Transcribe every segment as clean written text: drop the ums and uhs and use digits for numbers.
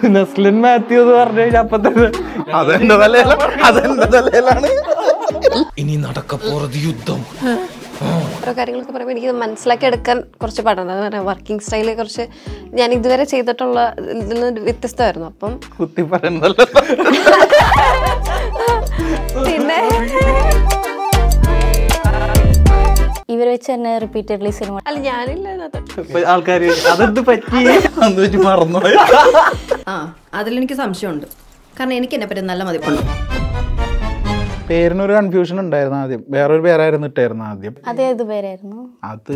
നസ്ലിൻ മാത്യു എന്ന് പറഞ്ഞു കഴിഞ്ഞാൽ അപ്പൊ തന്നെ അതെന്റെ തലയിലാണ്. ഇനി നടക്കപ്പോറത് യുദ്ധം. ഓരോ കാര്യങ്ങളൊക്കെ പറയുമ്പോൾ എനിക്ക് മനസ്സിലാക്കി എടുക്കാൻ കുറച്ച് പാടാണ്. വർക്കിംഗ് സ്റ്റൈല് കുറച്ച് ഞാൻ ഇതുവരെ ചെയ്തിട്ടുള്ള ഇതിൽ നിന്ന് വ്യത്യസ്തമായിരുന്നു. അപ്പം കുത്തി പറയുന്നല്ലോ. പിന്നെ ഇവർ വെച്ച് തന്നെ റിപ്പീറ്റഡ്ലി സിനിമ അല്ല ഞാനില്ല ആൾക്കാര് അതെന്ത് പറ്റി മറന്നു. അതിലെനിക്ക് സംശയമുണ്ട്. കാരണം എനിക്ക് എന്നെ പറ്റി നല്ല മതിപ്പുണ്ട്. പേരിനൊരു കൺഫ്യൂഷൻ ഉണ്ടായിരുന്നു ആദ്യം. വേറൊരു പേരായിരുന്നു ഇട്ടായിരുന്നു ആദ്യം. അതേത് പേരായിരുന്നു? അത്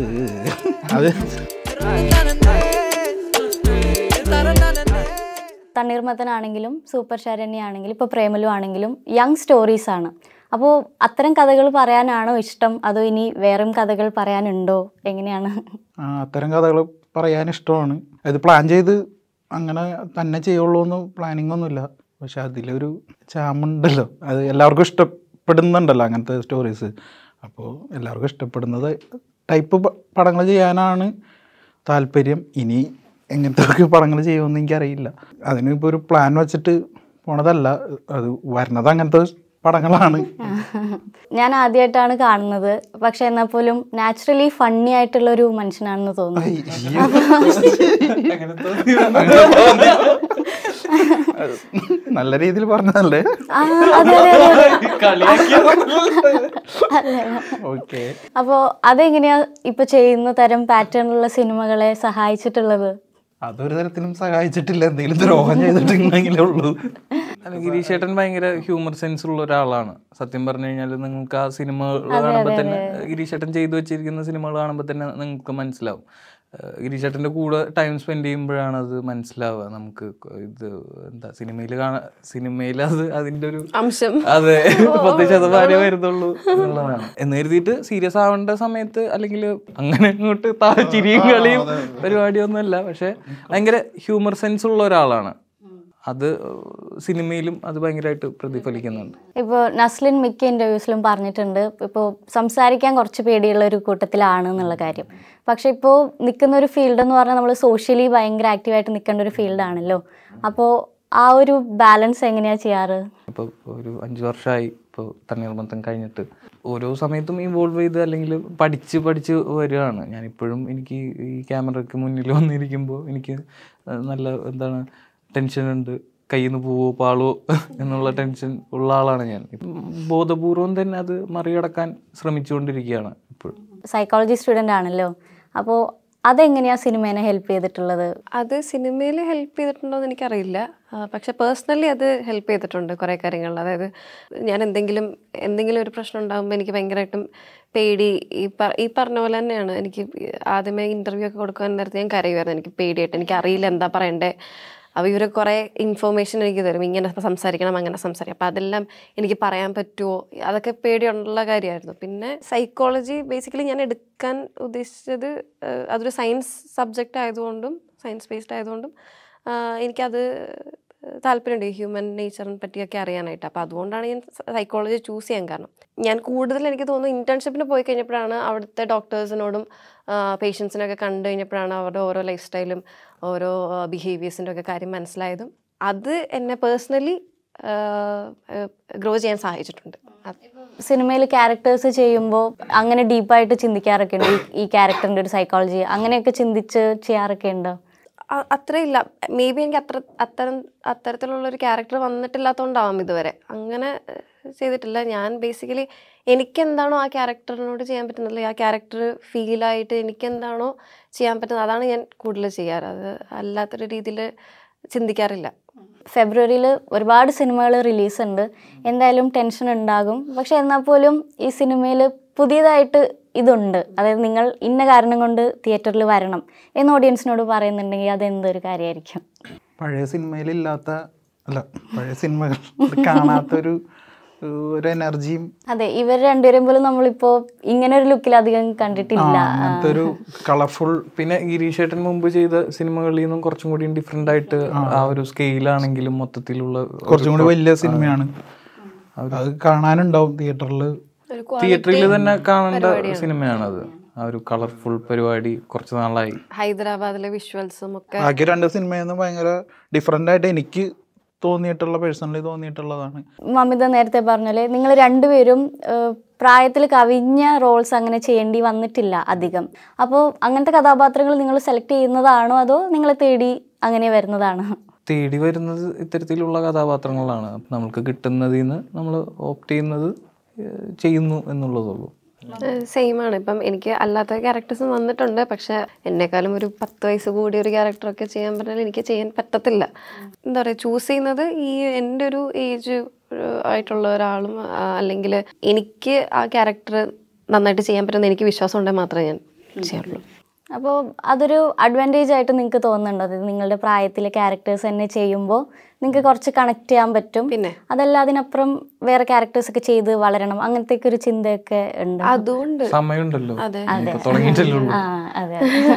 തണ്ണീർമത്തനാണെങ്കിലും സൂപ്പർ ശരണ്യ ആണെങ്കിലും ഇപ്പോൾ പ്രേമലു ആണെങ്കിലും യങ് സ്റ്റോറീസ് ആണ്. അപ്പോൾ അത്തരം കഥകൾ പറയാനാണോ ഇഷ്ടം, അതോ ഇനി വേറെയും കഥകൾ പറയാനുണ്ടോ, എങ്ങനെയാണ്? അത്തരം കഥകൾ പറയാൻ ഇഷ്ടമാണ്. ഇത് പ്ലാൻ ചെയ്ത് അങ്ങനെ തന്നെ ചെയ്യുള്ളൂ എന്ന് പ്ലാനിങ് ഒന്നുമില്ല. പക്ഷെ അതിലൊരു ചാമുണ്ടല്ലോ, അത് എല്ലാവർക്കും ഇഷ്ടപ്പെടുന്നുണ്ടല്ലോ അങ്ങനത്തെ സ്റ്റോറീസ്. അപ്പോൾ എല്ലാവർക്കും ഇഷ്ടപ്പെടുന്നത് ടൈപ്പ് പടങ്ങൾ ചെയ്യാനാണ് താല്പര്യം. ഇനി എങ്ങനത്തെ പടങ്ങൾ ചെയ്യുമെന്ന് എനിക്കറിയില്ല. അതിനിപ്പോൾ ഒരു പ്ലാൻ വെച്ചിട്ട് പോണതല്ല, അത് വരുന്നത് അങ്ങനത്തെ പടങ്ങളാണ്. ഞാൻ ആദ്യമായിട്ടാണ് കാണുന്നത്. പക്ഷെ എന്നാൽ പോലും നാച്ചുറലി ഫണ്ണി ആയിട്ടുള്ള ഒരു മനുഷ്യനാണെന്ന് തോന്നുന്നു. നല്ല രീതിയിൽ പറഞ്ഞതല്ലേ? ഓക്കെ. അപ്പോ അതെങ്ങനെയാ ഇപ്പൊ ചെയ്യുന്ന തരം പാറ്റേണിലുള്ള സിനിമകളെ സഹായിച്ചിട്ടുള്ളത്? അതൊരു തരത്തിലും സഹായിച്ചിട്ടില്ല, എന്തെങ്കിലും ദ്രോഹം ചെയ്തിട്ടുണ്ടെങ്കിലേ ഉള്ളൂ. ഗിരീഷ് ചേട്ടൻ ഭയങ്കര ഹ്യൂമർ സെൻസ് ഉള്ള ഒരാളാണ്. സത്യം പറഞ്ഞു കഴിഞ്ഞാൽ നിങ്ങൾക്ക് ആ സിനിമകൾ കാണുമ്പോൾ തന്നെ, ഗിരീഷ് ചേട്ടൻ ചെയ്തു വെച്ചിരിക്കുന്ന സിനിമകൾ കാണുമ്പോൾ തന്നെ നിങ്ങൾക്ക് മനസ്സിലാവും. ഗിരീഷ് ചേട്ടൻ്റെ കൂടെ ടൈം സ്പെൻഡ് ചെയ്യുമ്പോഴാണ് അത് മനസ്സിലാവുക നമുക്ക്. ഇത് എന്താ സിനിമയിൽ അത് അതിൻ്റെ ഒരു അംശം, അതെ 10% വരുന്നുള്ളൂ എന്നുള്ളതാണ്. എന്ന് കരുതിയിട്ട് സീരിയസ് ആവേണ്ട സമയത്ത് അല്ലെങ്കിൽ അങ്ങനെ അങ്ങോട്ട് ചിരിയും കളിയും പരിപാടിയൊന്നുമല്ല. പക്ഷെ ഭയങ്കര ഹ്യൂമർ സെൻസ് ഉള്ള ഒരാളാണ്. അത് സിനിമയിലും അത് ഭയങ്കരമായിട്ട് പ്രതിഫലിക്കുന്നുണ്ട്. ഇപ്പോൾ നസ്ലിൻ മിക്ക ഇൻ്റർവ്യൂസിലും പറഞ്ഞിട്ടുണ്ട് ഇപ്പോൾ സംസാരിക്കാൻ കുറച്ച് പേടിയുള്ള ഒരു കൂട്ടത്തിലാണ് എന്നുള്ള കാര്യം. പക്ഷെ ഇപ്പോൾ നിൽക്കുന്ന ഒരു ഫീൽഡ് എന്ന് പറഞ്ഞാൽ നമ്മൾ സോഷ്യലി ഭയങ്കര ആക്റ്റീവായിട്ട് നിൽക്കേണ്ട ഒരു ഫീൽഡാണല്ലോ. അപ്പോൾ ആ ഒരു ബാലൻസ് എങ്ങനെയാണ് ചെയ്യാറ്? ഇപ്പോൾ ഒരു 5 വർഷമായി ഇപ്പോൾ തണ്ണീർമത്തൻ കഴിഞ്ഞിട്ട് ഓരോ സമയത്തും ഇൻവോൾവ് ചെയ്ത് അല്ലെങ്കിൽ പഠിച്ച് വരികയാണ്. ഞാനിപ്പോഴും എനിക്ക് ഈ ക്യാമറയ്ക്ക് മുന്നിൽ വന്നിരിക്കുമ്പോൾ എനിക്ക് നല്ല എന്താണ് ടെൻഷനുണ്ട്. കയ്യിൽ നിന്ന് പോവോ പാളോ എന്നുള്ള ടെൻഷൻ ഉള്ള ആളാണ് ഞാൻ. ബോധപൂർവം തന്നെ അത് മറികടക്കാൻ ശ്രമിച്ചുകൊണ്ടിരിക്കുകയാണ് ഇപ്പോഴും. സൈക്കോളജി സ്റ്റുഡൻ്റ് ആണല്ലോ, അപ്പോൾ അതെങ്ങനെയാണ് സിനിമേനെ ഹെൽപ്പ് ചെയ്തിട്ടുള്ളത്? അത് സിനിമയിൽ ഹെൽപ്പ് ചെയ്തിട്ടുണ്ടോ എന്ന് എനിക്കറിയില്ല. പക്ഷെ പേഴ്സണലി അത് ഹെൽപ്പ് ചെയ്തിട്ടുണ്ട് കുറേ കാര്യങ്ങളിൽ. അതായത് ഞാൻ എന്തെങ്കിലും ഒരു പ്രശ്നം ഉണ്ടാകുമ്പോൾ എനിക്ക് ഭയങ്കരമായിട്ടും പേടി, ഈ പറഞ്ഞ പോലെ തന്നെയാണ്. എനിക്ക് ആദ്യമേ ഇൻ്റർവ്യൂ ഒക്കെ കൊടുക്കാൻ നേരത്തെ ഞാൻ കരയുമായിരുന്നു. എനിക്ക് പേടിയായിട്ട്, എനിക്ക് അറിയില്ല എന്താ പറയണ്ടേ. അപ്പോൾ ഇവർ കുറേ ഇൻഫോർമേഷൻ എനിക്ക് തരും, ഇങ്ങനെ സംസാരിക്കണം അങ്ങനെ സംസാരിക്കണം. അപ്പോൾ അതെല്ലാം എനിക്ക് പറയാൻ പറ്റുമോ, അതൊക്കെ പേടിയുള്ള കാര്യമായിരുന്നു. പിന്നെ സൈക്കോളജി ബേസിക്കലി ഞാൻ എടുക്കാൻ ഉദ്ദേശിച്ചത് അതൊരു സയൻസ് സബ്ജക്റ്റ് ആയതുകൊണ്ടും സയൻസ് ബേസ്ഡ് ആയതുകൊണ്ടും എനിക്കത് താല്പര്യമുണ്ട് ഈ ഹ്യൂമൻ നേച്ചറിനെ പറ്റിയൊക്കെ അറിയാനായിട്ട്. അപ്പോൾ അതുകൊണ്ടാണ് ഞാൻ സൈക്കോളജി ചൂസ് ചെയ്യാൻ കാരണം. ഞാൻ കൂടുതൽ എനിക്ക് തോന്നുന്നു ഇൻറ്റേൺഷിപ്പിന് പോയി കഴിഞ്ഞപ്പോഴാണ് അവിടുത്തെ ഡോക്ടേഴ്സിനോടും പേഷ്യൻസിനൊക്കെ കണ്ടു കഴിഞ്ഞപ്പോഴാണ് അവരുടെ ഓരോ ലൈഫ് സ്റ്റൈലും ഓരോ ബിഹേവിയേഴ്സിൻ്റെ ഒക്കെ കാര്യം മനസ്സിലായതും അത് എന്നെ പേഴ്സണലി ഗ്രോ ചെയ്യാൻ സഹായിച്ചിട്ടുണ്ട്. സിനിമയിൽ ക്യാരക്ടേഴ്സ് ചെയ്യുമ്പോൾ അങ്ങനെ ഡീപ്പായിട്ട് ചിന്തിക്കാറൊക്കെ ഉണ്ട്, ഈ ക്യാരക്ടറിൻ്റെ ഒരു സൈക്കോളജി അങ്ങനെയൊക്കെ ചിന്തിച്ച് ചെയ്യാറൊക്കെ ഉണ്ടോ? അത്രയില്ല. മേ ബി എനിക്ക് അത്തരത്തിലുള്ളൊരു ക്യാരക്ടർ വന്നിട്ടില്ലാത്തതുകൊണ്ടാവാം ഇതുവരെ അങ്ങനെ ചെയ്തിട്ടില്ല. ഞാൻ ബേസിക്കലി എനിക്കെന്താണോ ആ ക്യാരക്ടറിനോട് ചെയ്യാൻ പറ്റുന്നത്, ആ ക്യാരക്ടർ ഫീലായിട്ട് എനിക്കെന്താണോ ചെയ്യാൻ പറ്റുന്നത് അതാണ് ഞാൻ കൂടുതൽ ചെയ്യാറ്. അത് അല്ലാത്തൊരു രീതിയിൽ ചിന്തിക്കാറില്ല. ഫെബ്രുവരിയിൽ ഒരുപാട് സിനിമകൾ റിലീസുണ്ട്. എന്തായാലും ടെൻഷൻ ഉണ്ടാകും. പക്ഷെ എന്നാൽ പോലും ഈ സിനിമയിൽ പുതിയതായിട്ട് ഇതുണ്ട്, അതായത് നിങ്ങൾ ഇന്ന കാരണം കൊണ്ട് തിയേറ്ററിൽ വരണം എന്ന് ഓഡിയൻസിനോട് പറയുന്നുണ്ടെങ്കിൽ അതെന്തൊരു കാര്യമായിരിക്കും? പഴയ സിനിമയിലില്ലാത്ത പഴയ സിനിമകൾ കാണാത്തൊരു എനർജിയും. അതെ, ഇവർ രണ്ടുപേരും പോലും നമ്മളിപ്പോൾ ഇങ്ങനെ ഒരു ലുക്കിൽ അധികം കണ്ടിട്ടില്ല. ഒരു കളർഫുൾ. പിന്നെ ഗിരീഷ് ഏട്ടൻ മുമ്പ് ചെയ്ത സിനിമകളിൽ നിന്നും കുറച്ചും കൂടി ഡിഫറെന്റ് ആയിട്ട് ആ ഒരു സ്കെയിലാണെങ്കിലും മൊത്തത്തിലുള്ള കുറച്ചും കൂടി വലിയ സിനിമയാണ്. അത് കാണാനുണ്ടാവും തിയേറ്ററിൽ തന്നെ കാണേണ്ട സിനിമയാണത്. ആ ഒരു കളർഫുൾ പരിപാടി കുറച്ച് നാളായി. ഹൈദരാബാദിലെ വിഷ്വൽസും ഒക്കെ ബാക്കി 2 സിനിമയിൽ നിന്ന് ഭയങ്കര ഡിഫറെൻ്റ് ആയിട്ട് എനിക്ക് തോന്നിയിട്ടുള്ള, പേഴ്സണലി തോന്നിയിട്ടുള്ളതാണ്. മമിത നേരത്തെ പറഞ്ഞാല് നിങ്ങൾ രണ്ടുപേരും പ്രായത്തിൽ കവിഞ്ഞ റോൾസ് അങ്ങനെ ചെയ്യേണ്ടി വന്നിട്ടില്ല അധികം. അപ്പോൾ അങ്ങനത്തെ കഥാപാത്രങ്ങൾ നിങ്ങൾ സെലക്ട് ചെയ്യുന്നതാണോ അതോ നിങ്ങളെ തേടി അങ്ങനെ വരുന്നതാണോ? തേടി വരുന്നത് ഇത്തരത്തിലുള്ള കഥാപാത്രങ്ങളാണ്. നമുക്ക് കിട്ടുന്നതിൽ നിന്ന് നമ്മൾ ഓപ്റ്റ് ചെയ്യുന്നത് ചെയ്യുന്നു എന്നുള്ളതുള്ളൂ. സെയിം ആണ്. ഇപ്പം എനിക്ക് അല്ലാത്ത ക്യാരക്ടേഴ്സ് വന്നിട്ടുണ്ട്. പക്ഷെ എന്നെക്കാളും ഒരു 10 വയസ്സ് കൂടിയ ഒരു ക്യാരക്ടറൊക്കെ ചെയ്യാൻ പറഞ്ഞാൽ എനിക്ക് ചെയ്യാൻ പറ്റത്തില്ല. എന്താ പറയുക, ചൂസ് ചെയ്യുന്നത് ഈ എൻ്റെ ഒരു ഏജ് ആയിട്ടുള്ള ഒരാളും അല്ലെങ്കിൽ എനിക്ക് ആ ക്യാരക്ടർ നന്നായിട്ട് ചെയ്യാൻ പറ്റുന്ന എനിക്ക് വിശ്വാസം ഉണ്ടെങ്കിൽ മാത്രമേ ഞാൻ ചെയ്യാറുള്ളൂ. അപ്പോൾ അതൊരു അഡ്വാൻറ്റേജ് ആയിട്ട് നിങ്ങൾക്ക് തോന്നുന്നുണ്ടോ? അത് നിങ്ങളുടെ പ്രായത്തിലെ ക്യാരക്ടേഴ്സ് തന്നെ ചെയ്യുമ്പോൾ നിങ്ങൾക്ക് കുറച്ച് കണക്ട് ചെയ്യാൻ പറ്റും. പിന്നെ അതല്ല അതിനപ്പുറം വേറെ ക്യാരക്ടേഴ്സ് ഒക്കെ ചെയ്ത് വളരണം അങ്ങനത്തെ ഒരു ചിന്തയൊക്കെ ഉണ്ട്? അതുകൊണ്ട് സമയമുണ്ടല്ലോ, തുടങ്ങിയിട്ടല്ലോ. അതെ.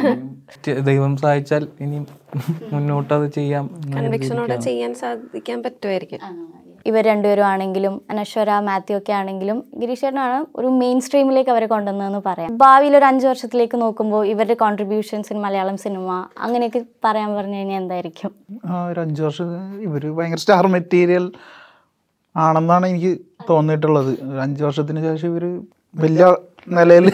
ദൈവം സഹായിച്ചാൽ ഇനി മുന്നോട്ട് അത് ചെയ്യാം, കൺവിക്ഷനോടെ ചെയ്യാൻ സാധിക്കാൻ പറ്റുമായിരിക്കും. ഇവർ രണ്ടുപേരും ആണെങ്കിലും അനശ്വര, മാത്യു ഒക്കെ ആണെങ്കിലും ഗിരീഷ് ചേട്ടനാണ് ഒരു മെയിൻ സ്ട്രീമിലേക്ക് അവരെ കൊണ്ടുവന്നതെന്ന് പറയാം. ഭാവിയിൽ ഒരു 5 വർഷത്തിലേക്ക് നോക്കുമ്പോൾ ഇവരുടെ കോൺട്രിബ്യൂഷൻസ് ഇൻ മലയാളം സിനിമ അങ്ങനെയൊക്കെ പറയാൻ പറഞ്ഞു കഴിഞ്ഞാൽ എന്തായിരിക്കും? ഒരു 5 വർഷം ഇവർ ഭയങ്കര സ്റ്റാർ മെറ്റീരിയൽ ആണെന്നാണ് എനിക്ക് തോന്നിയിട്ടുള്ളത്. 5 വർഷത്തിന് ശേഷം ഇവർ വലിയ നിലയിൽ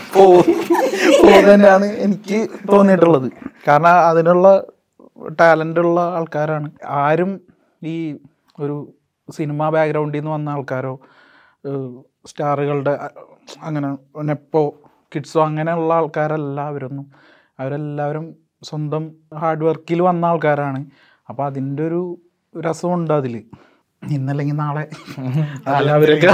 പോകുന്നതന്നെയാണ് എനിക്ക് തോന്നിയിട്ടുള്ളത്. കാരണം അതിനുള്ള ടാലൻ്റ് ഉള്ള ആൾക്കാരാണ്. ആരും ഈ ഒരു സിനിമ ബാക്ക്ഗ്രൗണ്ടിൽ നിന്ന് വന്ന ആൾക്കാരോ സ്റ്റാറുകളുടെ അങ്ങനെ നെപ്പോ കിഡ്സോ അങ്ങനെയുള്ള ആൾക്കാരല്ല അവരൊന്നും. അവരെല്ലാവരും സ്വന്തം ഹാർഡ് വർക്കിൽ വന്ന ആൾക്കാരാണ്. അപ്പോൾ അതിൻ്റെ ഒരു രസമുണ്ട് അതിൽ. ഇന്നല്ലെങ്കിൽ നാളെ അവരൊക്കെ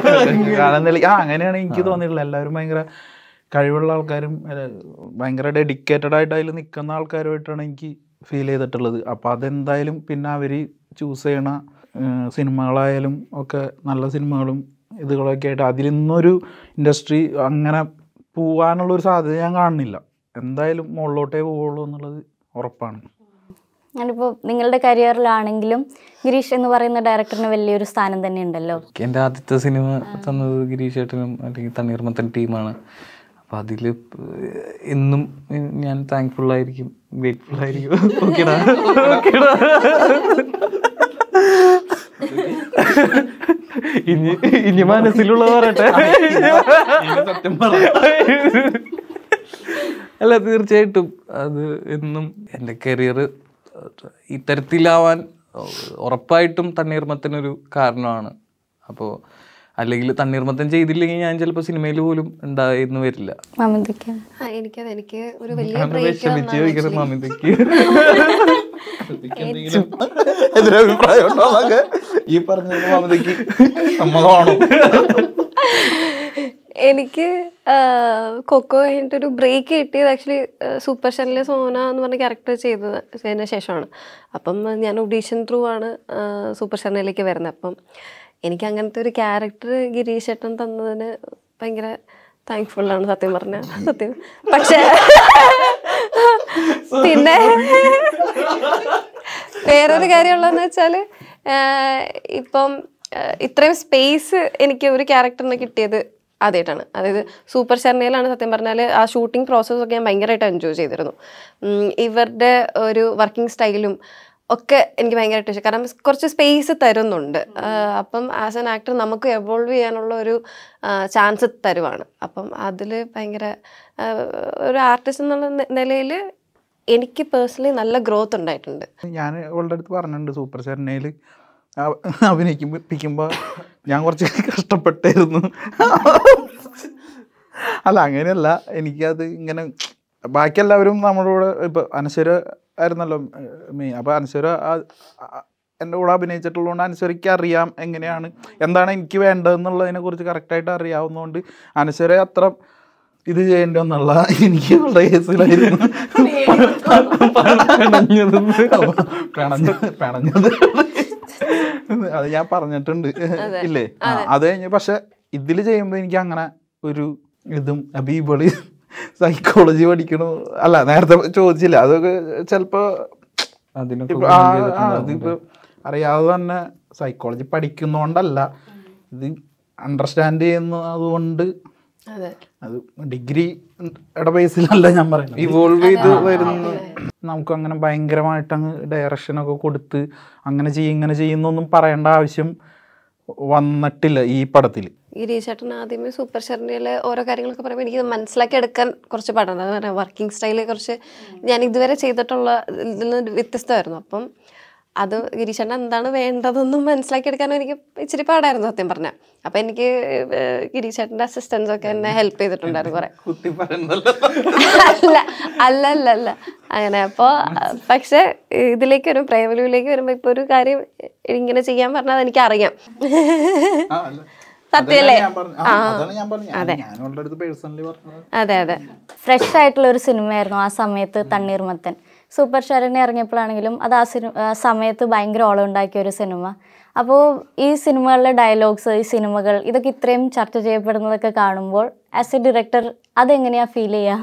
അങ്ങനെയാണ് എനിക്ക് തോന്നിയിട്ടുള്ളത്. എല്ലാവരും ഭയങ്കര കഴിവുള്ള ആൾക്കാരും ഭയങ്കര ഡെഡിക്കേറ്റഡ് ആയിട്ട് അതിൽ നിൽക്കുന്ന ആൾക്കാരുമായിട്ടാണ് എനിക്ക് ഫീൽ ചെയ്തിട്ടുള്ളത്. അപ്പോൾ അതെന്തായാലും പിന്നെ അവർ ചൂസ് ചെയ്യണ സിനിമകളായാലും ഒക്കെ നല്ല സിനിമകളും ഇതുകളൊക്കെ ആയിട്ട് അതിൽ നിന്നൊരു ഇൻഡസ്ട്രി അങ്ങനെ പോവാനുള്ളൊരു സാധ്യത ഞാൻ കാണുന്നില്ല. എന്തായാലും മുകളിലോട്ടേ പോവുള്ളൂ എന്നുള്ളത് ഉറപ്പാണ്. ഞാനിപ്പോൾ നിങ്ങളുടെ കരിയറിലാണെങ്കിലും ഗിരീഷ് എന്ന് പറയുന്ന ഡയറക്ടറിന് വലിയൊരു സ്ഥാനം തന്നെ ഉണ്ടല്ലോ. എൻ്റെ ആദ്യത്തെ സിനിമ തന്നത് ഗിരീഷ് ചേട്ടനും അല്ലെങ്കിൽ തണ്ണീർമത്തൻ ടീമാണ്. അപ്പം അതിൽ എന്നും ഞാൻ താങ്ക്ഫുള്ളായിരിക്കും, ഗ്രേറ്റ്ഫുള്ളായിരിക്കും. ഓക്കേടാ ഇനി മനസ്സിലുള്ള പറയട്ടെ. അല്ല, തീർച്ചയായിട്ടും അത് എന്നും എൻ്റെ കരിയർ ഇത്തരത്തിലാവാൻ ഉറപ്പായിട്ടും തണ്ണീർമത്തനൊരു കാരണമാണ്. അപ്പോൾ അല്ലെങ്കിൽ തണ്ണീർമത്തൻ ചെയ്തില്ലെങ്കിൽ ഞാൻ ചിലപ്പോൾ സിനിമയിൽ പോലും ഉണ്ടായിരുന്നു വരില്ല. എനിക്ക് ഒരു വലിയ ബ്രേക്ക് എതിരഭിപ്രായം ഉണ്ടോ ഈ പറഞ്ഞ മമതയ്ക്ക് സമ്മതമാണോ? എനിക്ക് കൊക്കോ കഴിഞ്ഞിട്ടൊരു ബ്രേക്ക് കിട്ടിയത് ആക്ച്വലി സൂപ്പർ ചാനലിലെ സോന എന്ന് പറഞ്ഞ ക്യാരക്ടർ ചെയ്തതിന് ശേഷമാണ്. അപ്പം ഞാൻ ഓഡീഷൻ ത്രൂ ആണ് സൂപ്പർ ചാനലിലേക്ക് വരുന്നത്. അപ്പം എനിക്ക് അങ്ങനത്തെ ഒരു ക്യാരക്ടർ ഗിരീഷ് ചേട്ടൻ തന്നതിന് ഭയങ്കര താങ്ക്ഫുള്ളാണ് സത്യം പറഞ്ഞാൽ. സത്യം. പക്ഷേ പിന്നെ വേറൊരു കാര്യമുള്ളതെന്ന് വെച്ചാൽ ഇപ്പം ഇത്രയും സ്പേസ് എനിക്ക് ഒരു ക്യാരക്ടറിന് കിട്ടിയത് ആദ്യമായിട്ടാണ്. അതായത് സൂപ്പർ ശർണയിലാണ് സത്യം പറഞ്ഞാൽ ആ ഷൂട്ടിംഗ് പ്രോസസ്സൊക്കെ ഞാൻ ഭയങ്കരമായിട്ട് എൻജോയ് ചെയ്തിരുന്നു. ഇവരുടെ ഒരു വർക്കിംഗ് സ്റ്റൈലും ഒക്കെ എനിക്ക് ഭയങ്കരമായിട്ട് ഇഷ്ടം. കാരണം കുറച്ച് സ്പേസ് തരുന്നുണ്ട്. അപ്പം ആസ് ആൻ ആക്ടർ നമുക്ക് എവോൾവ് ചെയ്യാനുള്ള ഒരു ചാൻസ് തരുവാണ്. അപ്പം അതിൽ ഭയങ്കര ഒരു ആർട്ടിസ്റ്റ് എന്നുള്ള നിലയിൽ എനിക്ക് പേഴ്സണലി നല്ല ഗ്രോത്ത് ഉണ്ടായിട്ടുണ്ട്. ഞാൻ അവളുടെ അടുത്ത് പറഞ്ഞിട്ടുണ്ട്, സൂപ്പർ ചാനലിൽ അഭിനയിപ്പിക്കുമ്പോൾ ഞാൻ കുറച്ച് കഷ്ടപ്പെട്ടായിരുന്നു. അല്ല, അങ്ങനെയല്ല. എനിക്കത് ഇങ്ങനെ ബാക്കി എല്ലാവരും നമ്മുടെ കൂടെ ഇപ്പോൾ അനശ്വര ആയിരുന്നല്ലോ മെയിൻ. അപ്പോൾ അനശ്വര എൻ്റെ കൂടെ അഭിനയിച്ചിട്ടുള്ളതുകൊണ്ട് അനശ്വരയ്ക്ക് അറിയാം എങ്ങനെയാണ് എന്താണ് എനിക്ക് വേണ്ടതെന്നുള്ളതിനെ കുറിച്ച് കറക്റ്റായിട്ട് അറിയാവുന്നതുകൊണ്ട് അനശ്വര അത്ര ഇത് ചെയ്യേണ്ടി വന്നുള്ള എനിക്ക് അവളുടെ കേസിലായിരുന്നു പിണഞ്ഞത്. അത് ഞാൻ പറഞ്ഞിട്ടുണ്ട് ഇല്ലേ? അത് കഴിഞ്ഞ് പക്ഷെ ഇതിൽ ചെയ്യുമ്പോൾ എനിക്ക് അങ്ങനെ ഒരു ഇതും അബീബളി സൈക്കോളജി പഠിക്കണോ അല്ല നേരത്തെ ചോദിച്ചില്ല. അതൊക്കെ ചിലപ്പോൾ അതിപ്പോൾ അറിയാതെ തന്നെ സൈക്കോളജി പഠിക്കുന്നതുകൊണ്ടല്ല, ഇത് അണ്ടർസ്റ്റാൻഡ് ചെയ്യുന്നതുകൊണ്ട് അത് ഡിഗ്രിയുടെ ബേസിലല്ല ഞാൻ പറയുന്നത്, ഇവോൾവ് ചെയ്ത് വരുന്ന നമുക്ക് അങ്ങനെ ഭയങ്കരമായിട്ട് അങ്ങ് ഡയറക്ഷനൊക്കെ കൊടുത്ത് അങ്ങനെ ചെയ്യും ഇങ്ങനെ ചെയ്യുന്നൊന്നും പറയേണ്ട ആവശ്യം വന്നിട്ടില്ല ഈ പടത്തിൽ. ഗിരീഷേട്ടൻ ആദ്യമേ സൂപ്പർ ശരണ്യയിലെ ഓരോ കാര്യങ്ങളൊക്കെ പറയുമ്പോൾ എനിക്ക് മനസ്സിലാക്കി എടുക്കാൻ കുറച്ച് പാടാണ്. അത് പറയാം, വർക്കിംഗ് സ്റ്റൈല് കുറച്ച് ഞാൻ ഇതുവരെ ചെയ്തിട്ടുള്ള ഇതിൽ നിന്ന് വ്യത്യസ്തമായിരുന്നു. അപ്പം അത് ഗിരീഷേട്ടൻ എന്താണ് വേണ്ടതെന്നും മനസ്സിലാക്കി എടുക്കാനും എനിക്ക് ഇച്ചിരി പാടായിരുന്നു സത്യം പറഞ്ഞാൽ. അപ്പം എനിക്ക് ഗിരീഷേട്ടൻ്റെ അസിസ്റ്റൻസ് ഒക്കെ എന്നെ ഹെൽപ്പ് ചെയ്തിട്ടുണ്ടായിരുന്നു കുറെ. അല്ല അങ്ങനെ. അപ്പോൾ പക്ഷെ ഇതിലേക്ക് വരും, പ്രേമലുവിലേക്ക് വരുമ്പോൾ ഇപ്പോൾ ഒരു കാര്യം ഇങ്ങനെ ചെയ്യാൻ പറഞ്ഞാൽ അതെനിക്ക് അറിയാം. സത്യല്ലേ? അതെ. ഫ്രഷ് ആയിട്ടുള്ള ഒരു സിനിമയായിരുന്നു ആ സമയത്ത് തണ്ണീർമത്തൻ. സൂപ്പർ ശരണ്യ ഇറങ്ങിയപ്പോഴാണെങ്കിലും അത് ആ സമയത്ത് ഭയങ്കര ഓളം ഉണ്ടാക്കിയ ഒരു സിനിമ. അപ്പോൾ ഈ സിനിമകളിലെ ഡയലോഗ്സ്, ഈ സിനിമകൾ ഇതൊക്കെ ഇത്രയും ചർച്ച ചെയ്യപ്പെടുന്നതൊക്കെ കാണുമ്പോൾ ആസ് എ ഡയറക്ടർ അതെങ്ങനെയാ ഫീൽ ചെയ്യാ?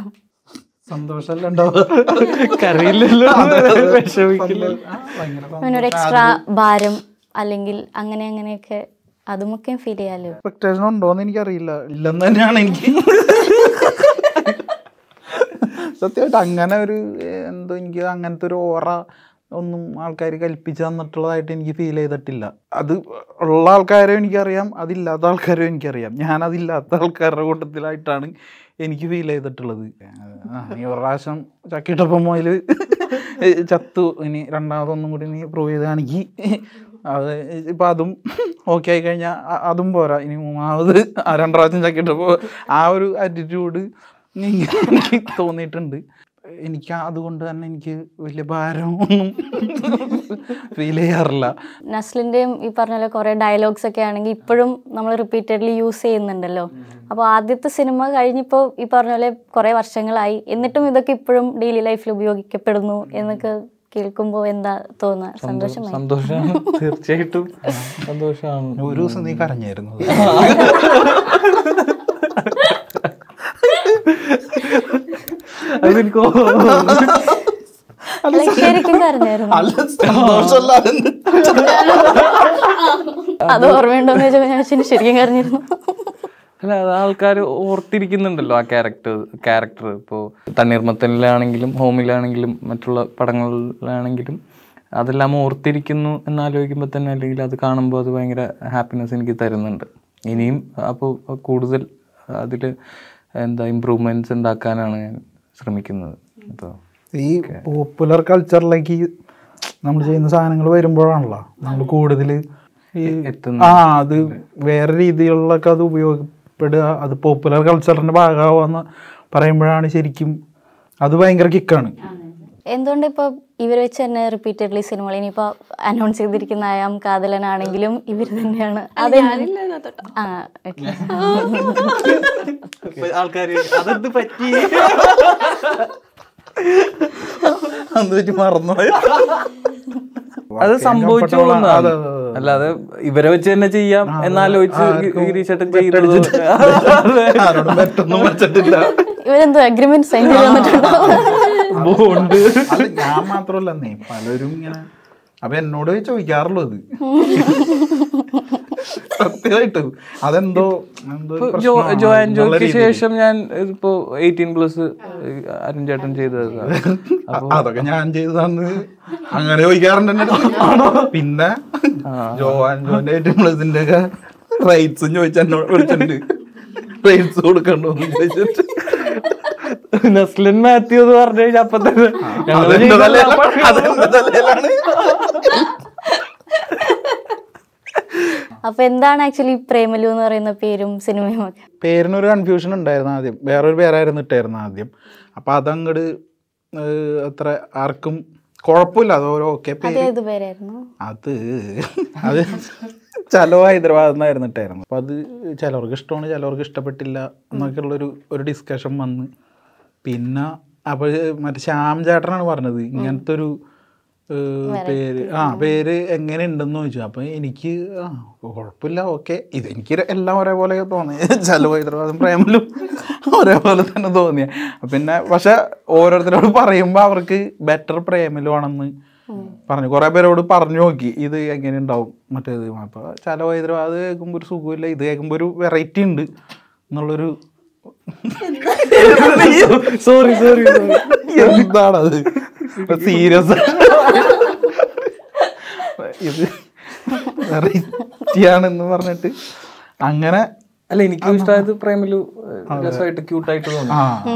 ഒരു എക്സ്ട്രാ ഭാരം അല്ലെങ്കിൽ അങ്ങനെയൊക്കെ അതുമൊക്കെ ഫീൽ ചെയ്യാലോ? എക്സ്പെക്ടേഷൻ ഉണ്ടോന്ന് എനിക്കറിയില്ല, ഇല്ലെന്ന് തന്നെയാണ് എനിക്ക് സത്യമായിട്ട്. അങ്ങനെ ഒരു എന്തോ എനിക്ക് അങ്ങനത്തെ ഒരു ഓറ ഒന്നും ആൾക്കാർ കൽപ്പിച്ച് തന്നിട്ടുള്ളതായിട്ട് എനിക്ക് ഫീൽ ചെയ്തിട്ടില്ല. അത് ഉള്ള ആൾക്കാരും എനിക്കറിയാം, അതില്ലാത്ത ആൾക്കാരും എനിക്കറിയാം. ഞാനതില്ലാത്ത ആൾക്കാരുടെ കൂട്ടത്തിലായിട്ടാണ് എനിക്ക് ഫീൽ ചെയ്തിട്ടുള്ളത്. നീ ഒരു പ്രാവശ്യം ചക്കിട്ടപ്പം മുതൽ ചത്തു, ഇനി രണ്ടാമതൊന്നും കൂടി നീ പ്രൂവ് ചെയ്താണെങ്കിൽ അത് ഇപ്പം അതും ഓക്കെ ആയി കഴിഞ്ഞാൽ അതും പോരാ, ഇനി മൂന്നാമത് 2 പ്രാവശ്യം ചക്കിട്ടപ്പോൾ ആ ഒരു ആറ്റിറ്റ്യൂഡ് എനിക്ക് തോന്നിയിട്ടുണ്ട്. എനിക്ക് അതുകൊണ്ട് തന്നെ എനിക്ക് വലിയ ഭാരമൊന്നും ഫീൽ ചെയ്യാറില്ല. നസ്ലിൻ്റെയും ഈ പറഞ്ഞ പോലെ കുറേ ഡയലോഗ്സ് ഒക്കെ ആണെങ്കിൽ ഇപ്പോഴും നമ്മൾ റിപ്പീറ്റഡ്ലി യൂസ് ചെയ്യുന്നുണ്ടല്ലോ. അപ്പോൾ ആദ്യത്തെ സിനിമ കഴിഞ്ഞിപ്പോൾ ഈ പറഞ്ഞ പോലെ കുറേ വർഷങ്ങളായി, എന്നിട്ടും ഇതൊക്കെ ഇപ്പോഴും ഡെയിലി ലൈഫിൽ ഉപയോഗിക്കപ്പെടുന്നു എന്നൊക്കെ കേൾക്കുമ്പോൾ എന്താ തോന്നുക? സന്തോഷമാണ്, തീർച്ചയായിട്ടും സന്തോഷമാണ്. ഒരു ദിവസം നീ കരഞ്ഞായിരുന്നു. ശരിക്കും കരഞ്ഞായിരുന്നു. അത് ഓർമ്മയുണ്ടോന്ന് ചോദിച്ചാൽ ശരിക്കും കരഞ്ഞിരുന്നു. അല്ല, അത് ആൾക്കാർ ഓർത്തിരിക്കുന്നുണ്ടല്ലോ ആ ക്യാരക്ടർ. ഇപ്പോൾ തണ്ണീർമത്തനിലാണെങ്കിലും ഹോമിലാണെങ്കിലും മറ്റുള്ള പടങ്ങളിലാണെങ്കിലും അതെല്ലാം ഓർത്തിരിക്കുന്നു എന്നാലോചിക്കുമ്പോൾ തന്നെ, അല്ലെങ്കിൽ അത് കാണുമ്പോൾ അത് ഭയങ്കര ഹാപ്പിനെസ് എനിക്ക് തരുന്നുണ്ട്. ഇനിയും അപ്പോൾ കൂടുതൽ അതിൽ ഇമ്പ്രൂവ്മെൻറ്റ്സ് ഉണ്ടാക്കാനാണ് ഞാൻ ശ്രമിക്കുന്നത്. അപ്പോൾ ഈ പോപ്പുലർ കൾച്ചറിലേക്ക് നമ്മൾ ചെയ്യുന്ന സാധനങ്ങൾ വരുമ്പോഴാണല്ലോ നമ്മൾ കൂടുതൽ അത് വേറെ രീതികളിലൊക്കെ അത് ഉപയോഗപ്പെടുക, അത് പോപ്പുലർ കൾച്ചറിൻ്റെ ഭാഗമാവുമെന്ന് പറയുമ്പോഴാണ് ശരിക്കും അത് ഭയങ്കര കിക്കാണ്. എന്തുകൊണ്ട് ഇപ്പോൾ ഇവർ വെച്ച് തന്നെ റിപ്പീറ്റഡ്ലി സിനിമകൾ ഇനിയിപ്പോൾ അനൗൺസ് ചെയ്തിരിക്കുന്ന ആയാം കാതലനാണെങ്കിലും ഇവർ തന്നെയാണ്. ആൾക്കാർ അതെന്ത് പറ്റി മറന്നുപോയി, അത് സംഭവിച്ചോളുന്ന, അല്ലാതെ ഇവരെ വെച്ച് തന്നെ ചെയ്യാം എന്നാലോചിച്ച് ഗിരീഷേട്ടൻ ചെയ്തത്. ഇവരെന്തോ അഗ്രിമെന്റ് സൈൻ ചെയ്ത് വന്നിട്ടുണ്ടോ? ഞാൻ മാത്രമല്ലെന്നേ, പലരും ഇങ്ങനെ അപ്പൊ എന്നോട് ചോദിക്കാറുള്ളൂ അത്. സത്യമായിട്ട് അതെന്തോ ജോയ്ക്ക് ശേഷം ഞാൻ ഇപ്പോ 18+ അരുൺ ചേട്ടൻ ചെയ്തത് അതൊക്കെ ഞാൻ ചെയ്തതാന്ന് അങ്ങനെ ചോദിക്കാറുണ്ട്. പിന്നെ ജോന്റെ 18+ന്റെ ഒക്കെ റൈറ്റ്സും ചോദിച്ച എന്നോട് വിളിച്ചിട്ടുണ്ട്, റൈറ്റ്സ് കൊടുക്കണ്ടോന്ന് ചോദിച്ചിട്ട്. നസ്ലിൻ മാത്യു എന്ന് പറഞ്ഞു കഴിഞ്ഞാൽ അപ്പൊ തന്നെ അപ്പൊ എന്താണ് ആക്ച്വലി പ്രേമലു എന്ന് പറയുന്ന പേരും സിനിമയും ഒക്കെ? പേരിനൊരു കൺഫ്യൂഷൻ ഉണ്ടായിരുന്നു ആദ്യം, വേറൊരു പേരായിരുന്നു ഇട്ടായിരുന്നു ആദ്യം. അപ്പൊ അതങ്ങട് അത്ര ആർക്കും കുഴപ്പമില്ല, അത് ഓരോ ഓക്കെ പേരായിരുന്നു. അത് ചലോ ഹൈദരാബാദ് എന്നായിരുന്നു ഇട്ടായിരുന്നു. അപ്പൊ അത് ചിലവർക്ക് ഇഷ്ടമാണ്, ചിലവർക്ക് ഇഷ്ടപ്പെട്ടില്ല എന്നൊക്കെ ഉള്ളൊരു ഡിസ്കഷൻ വന്ന്. പിന്നെ അപ്പോൾ മറ്റേ ശ്യാം ചേട്ടനാണ് പറഞ്ഞത് ഇങ്ങനത്തെ ഒരു പേര് എങ്ങനെ ഉണ്ടെന്ന് ചോദിച്ചു. അപ്പം എനിക്ക് കുഴപ്പമില്ല, ഓക്കെ, ഇതെനിക്ക് എല്ലാം ഒരേപോലെ തോന്നി. ചലോ ഹൈദരാബാദും പ്രേമലും ഒരേപോലെ തന്നെ തോന്നിയ. പിന്നെ പക്ഷെ ഓരോരുത്തരോട് പറയുമ്പോൾ അവർക്ക് ബെറ്റർ പ്രേമലു ആണെന്ന് പറഞ്ഞു. കുറേ പേരോട് പറഞ്ഞു നോക്കി ഇത് എങ്ങനെ ഉണ്ടാവും മറ്റേത്. അപ്പോൾ ചലോ ഹൈദരാബാദ് കേൾക്കുമ്പോൾ ഒരു സുഖമില്ല, ഇത് കേൾക്കുമ്പോൾ ഒരു വെറൈറ്റി ഉണ്ട് എന്നുള്ളൊരു സോറി സോറി എന്താണത് സീരിയസ് ഇത് വെറൈറ്റിയാണെന്ന് പറഞ്ഞിട്ട് അങ്ങനെ. അല്ല എനിക്കും ഇഷ്ടമായത് പ്രേമലു രസമായിട്ട് ക്യൂട്ടായിട്ട് തോന്നി.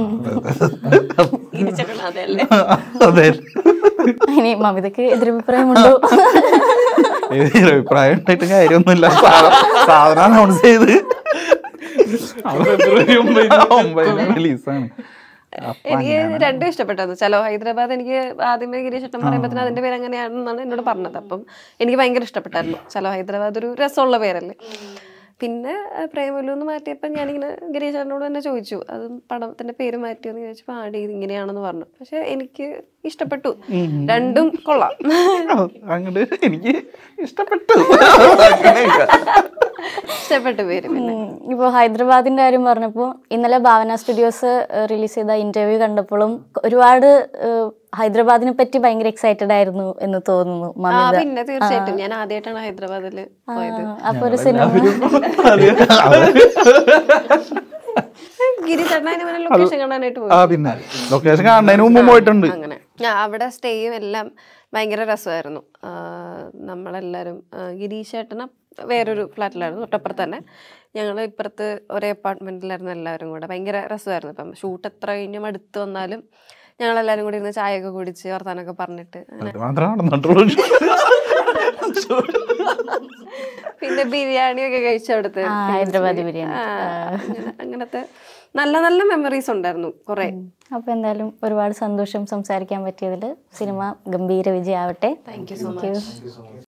അതെ ഇനി മമിതക്ക് എതിരഭിപ്രായമുണ്ടോ? അഭിപ്രായം ഉണ്ടായിട്ട് കാര്യമൊന്നുമില്ല. സാധനം അനൗൺസ് ചെയ്ത് റിലീസാണ്. എനിക്ക് രണ്ടും ഇഷ്ടപ്പെട്ടത്. ചലോ ഹൈദരാബാദ് എനിക്ക് ആദ്യമേ ഗിരീഷ് ഏട്ടൻ പറയുമ്പോൾ അതിന്റെ പേര് അങ്ങനെയാണെന്നാണ് എന്നോട് പറഞ്ഞത്. അപ്പം എനിക്ക് ഭയങ്കര ഇഷ്ടപ്പെട്ടായിരുന്നു. ചലോ ഹൈദരാബാദ് ഒരു രസമുള്ള പേരല്ലേ. പിന്നെ പ്രേമലു എന്ന് മാറ്റിയപ്പോൾ ഞാനിങ്ങനെ ഗിരീഷ് ഏട്ടനോട് തന്നെ ചോദിച്ചു, അത് പടത്തിന്റെ പേര് മാറ്റിയെന്ന് ചോദിച്ചപ്പോൾ ആഡ് ചെയ്ത് ഇങ്ങനെയാണെന്ന് പറഞ്ഞു. പക്ഷെ എനിക്ക് ഇഷ്ടപ്പെട്ടു, രണ്ടും കൊള്ളാം. അങ്ങോട്ട് എനിക്ക് ഇഷ്ടപ്പെട്ടു പേര്. പിന്നെ ഇപ്പോൾ ഹൈദരാബാദിന്റെ കാര്യം പറഞ്ഞപ്പോൾ ഇന്നലെ ഭാവന സ്റ്റുഡിയോസ് റിലീസ് ചെയ്ത ഇന്റർവ്യൂ കണ്ടപ്പോഴും ഒരുപാട് ഹൈദരാബാദിനെ പറ്റി ഭയങ്കര എക്സൈറ്റഡ് ആയിരുന്നു എന്ന് തോന്നുന്നു മമിത. പിന്നെ തീർച്ചയായിട്ടും ഞാൻ ആദ്യമായിട്ടാണ് ഹൈദരാബാദില് പോയത്. അപ്പൊ ഒരു സിനിമ ഗിരീഷ് ഏട്ടൻ ലൊക്കേഷൻ കാണാനായിട്ട് പോയി. പിന്നെ ലൊക്കേഷൻ കാണുന്നതിന് മുമ്പ് പോയിട്ടുണ്ട്. അങ്ങനെ അവിടെ സ്റ്റേയും എല്ലാം ഭയങ്കര രസമായിരുന്നു. നമ്മളെല്ലാവരും ഗിരീഷ് ഏട്ടന വേറൊരു ഫ്ലാറ്റിലായിരുന്നു, തൊട്ടപ്പുറത്ത് തന്നെ. ഞങ്ങൾ ഇപ്പുറത്ത് ഒരേ അപ്പാർട്ട്മെന്റിലായിരുന്നു എല്ലാവരും കൂടെ. ഭയങ്കര രസമായിരുന്നു. ഇപ്പം ഷൂട്ട് എത്ര കഴിഞ്ഞും അടുത്ത് വന്നാലും ഞങ്ങളെല്ലാവരും കൂടി ഇരുന്ന് ചായയൊക്കെ കുടിച്ച് വർത്താനൊക്കെ പറഞ്ഞിട്ട് പിന്നെ ബിരിയാണി ഒക്കെ കഴിച്ചു അവിടുത്തെ ഹൈദരാബാദ് ബിരിയാണി. അങ്ങനത്തെ നല്ല നല്ല മെമ്മറീസ് ഉണ്ടായിരുന്നു കുറെ. അപ്പൊ എന്തായാലും ഒരുപാട് സന്തോഷം സംസാരിക്കാൻ പറ്റിയതിൽ. സിനിമ ഗംഭീര വിജയമാവട്ടെ. Thank you so much.